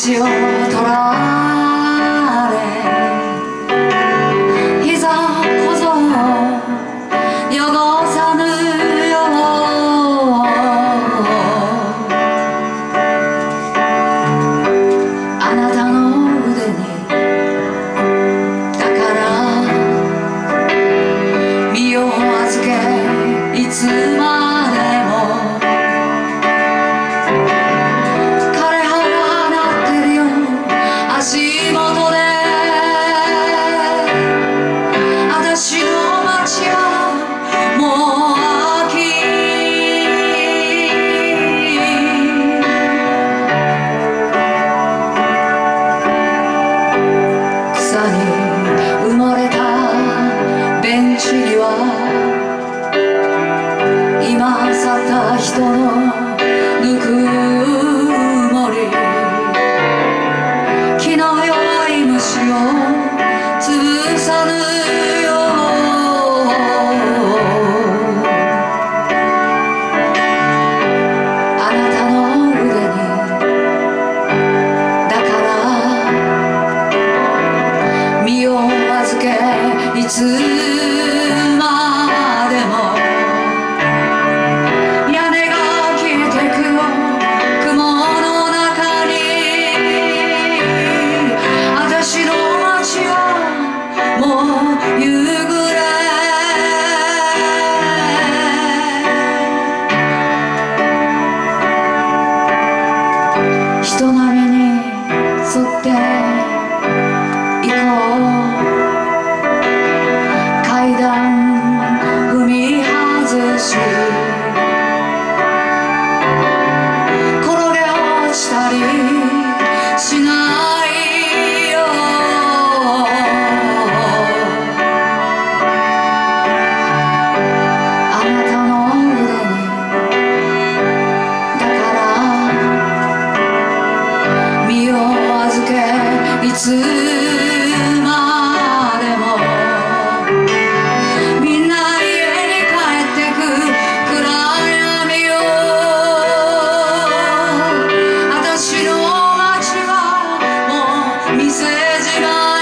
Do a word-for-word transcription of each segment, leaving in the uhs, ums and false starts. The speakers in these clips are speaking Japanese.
足を取られ膝小僧汚さぬよあなたの腕にだから身を預けいつまでも足元で私の街はもう秋草に埋もれたベンチには今去った人のぬくもり気の弱い虫を潰さぬよあなたの腕にだから身を預けいつまでも屋根が消えてく雲の中に私の街はもう夕暮れ人波に沿って行こう階段踏み外し転げ落ちたりしないいつまでもみんな家に帰ってく暗闇よ私の街はもう店じまい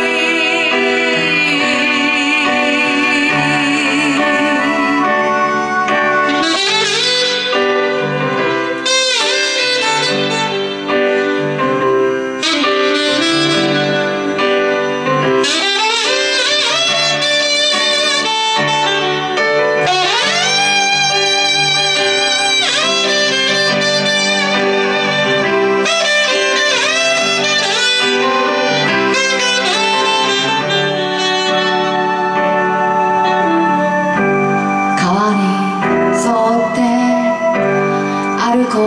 歩こう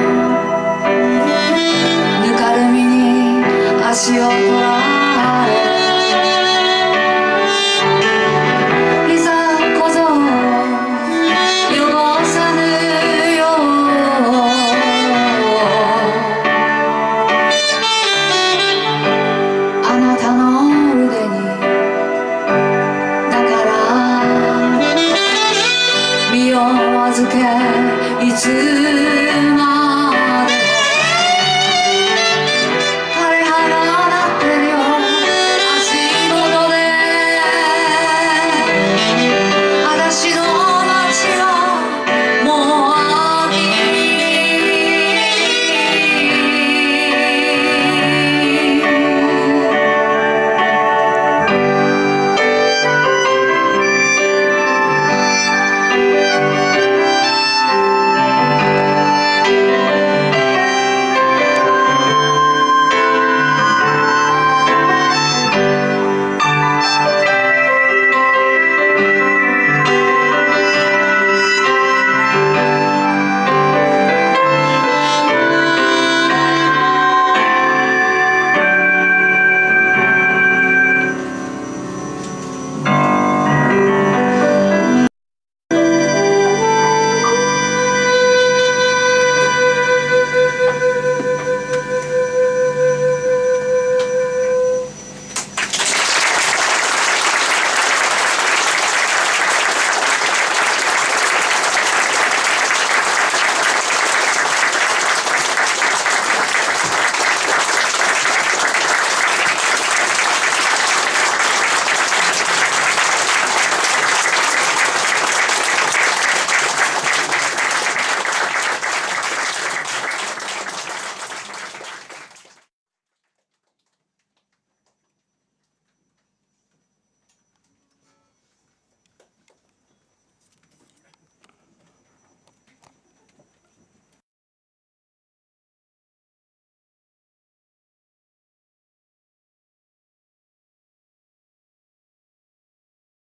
ぬかるみに足を取られ膝小僧汚さぬよあなたの腕にだから身を預けいつ